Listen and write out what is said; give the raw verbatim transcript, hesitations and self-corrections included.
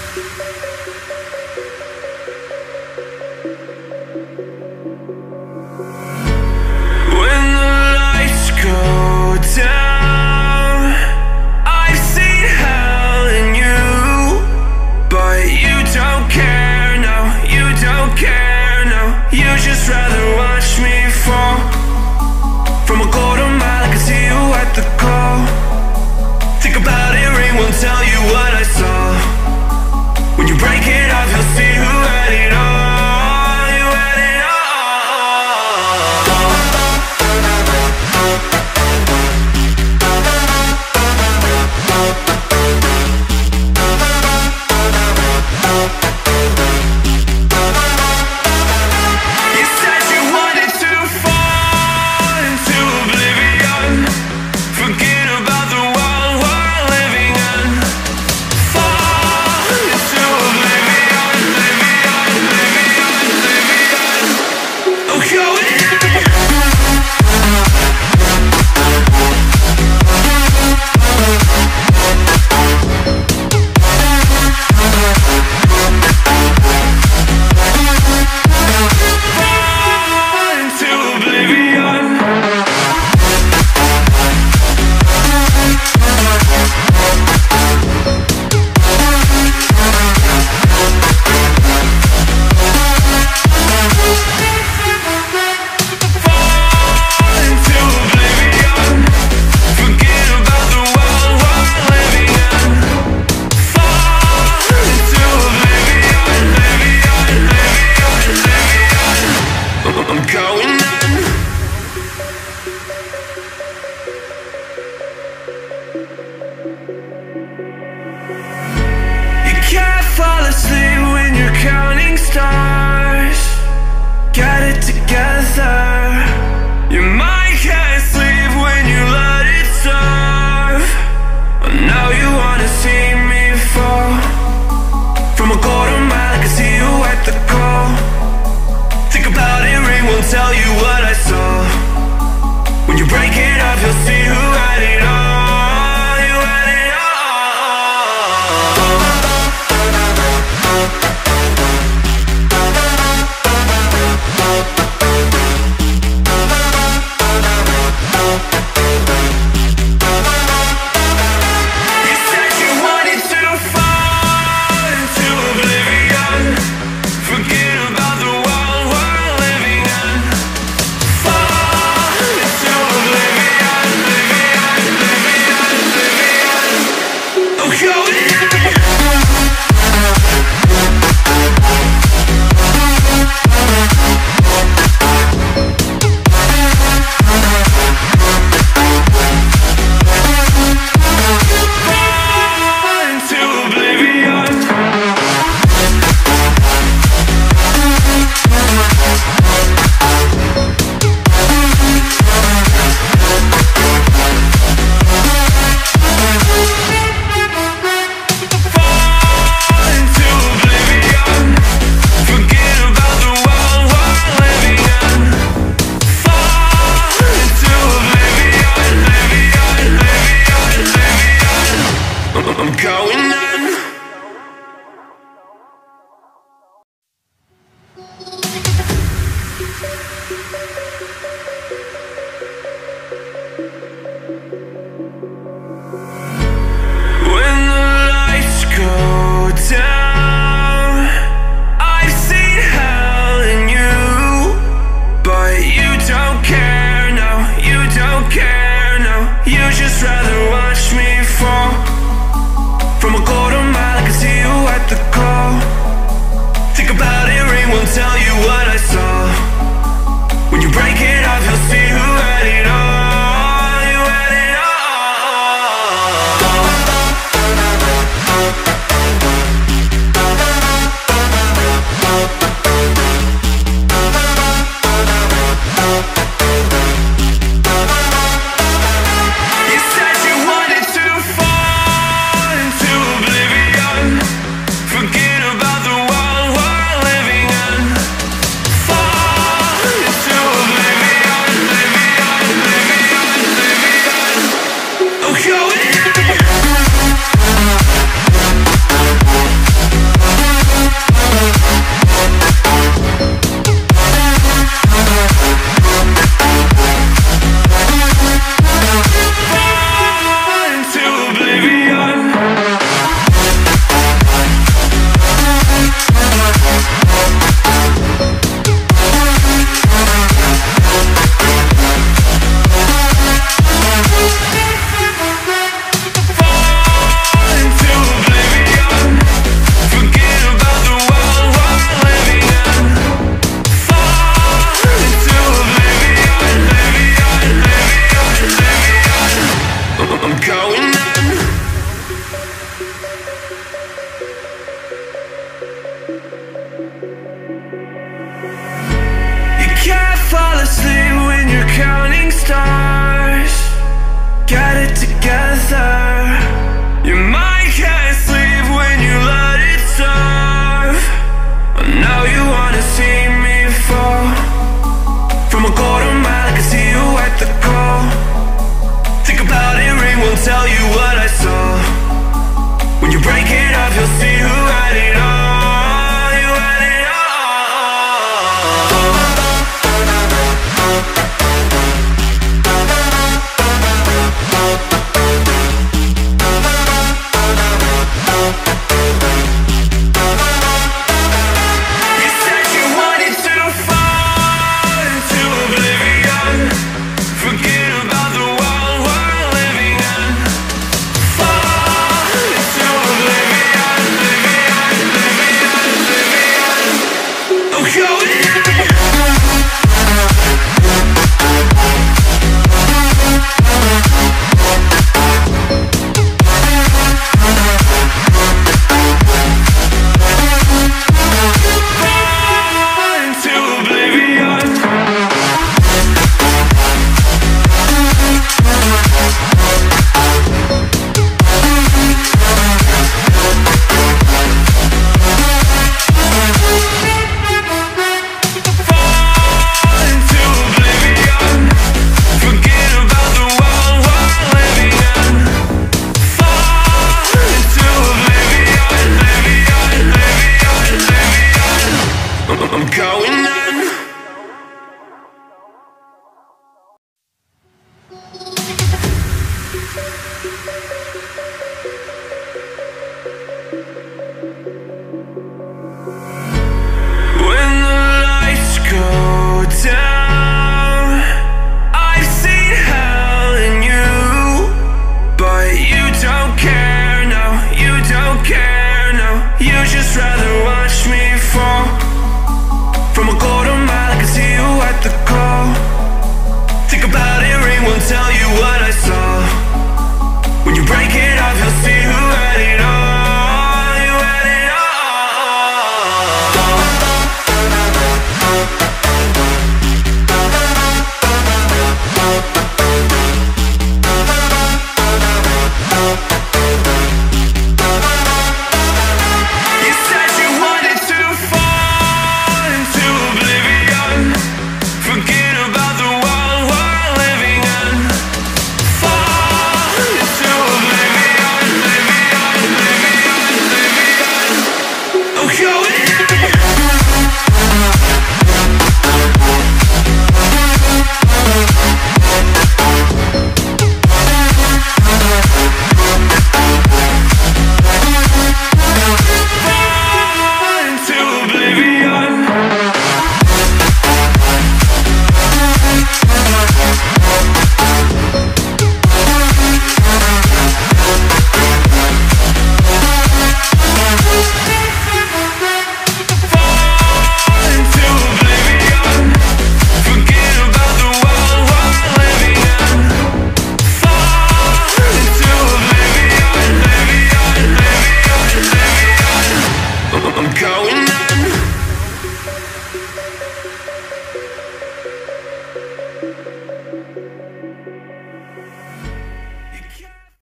When the lights go down, I've seen hell in you, but you don't care, no, you don't care, no. You just rather watch me fall from a quarter mile. I can see you at the call. Think about it, ring won't tell you what I saw. When you break it off, you'll see who had it all. You had it all. You said you wanted to fall into oblivion, forget about the world we're living in. Fall into oblivion, oblivion, oblivion, oblivion. Oh, going in. Fall into oblivion. Fall into oblivion, forget about the world we're living in. Fall into oblivion, oblivion, oblivion, oblivion. I'm going in. You can't fall asleep when you're counting stars. Get it together. Your mind can't sleep when you let it serve. Now you wanna see me fall from a quarter mile. I can see you at the call. Think about it, ring won't tell you what I saw. When you break it up, you'll see who had it all. You had it all. You said you wanted to fall into oblivion, forget about the world we're living in. Fall into oblivion, oblivion.